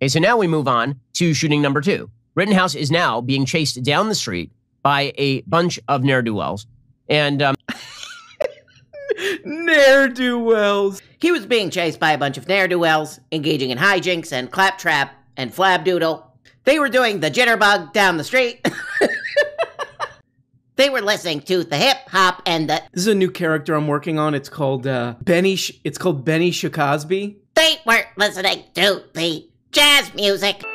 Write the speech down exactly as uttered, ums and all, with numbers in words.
Okay, so now we move on to shooting number two. Rittenhouse is now being chased down the street by a bunch of ne'er-do-wells. And, um... ne'er-do-wells. He was being chased by a bunch of ne'er-do-wells, engaging in hijinks and claptrap and flabdoodle. They were doing the jitterbug down the street. They were listening to the hip-hop and the... This is a new character I'm working on. It's called, uh, Benny... Sh it's called Benny Shacosby. They were listening to the jazz music.